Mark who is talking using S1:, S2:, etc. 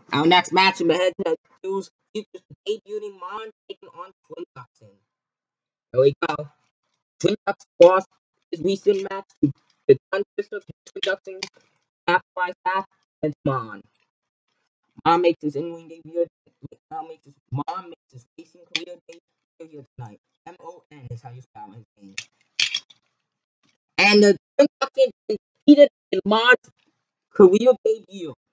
S1: Our next match in the head-to-head duels features the debuting Mon taking on Twin Ducks. Here we go. Twin Ducks lost his recent match to the Gun Twister. Twin Ducks capitalized that and Mon. Mon makes his in-ring debut. Mon makes his racing career debut here tonight. M-O-N is how you spell his name. And the Twin Ducks competed in Mon's career debut.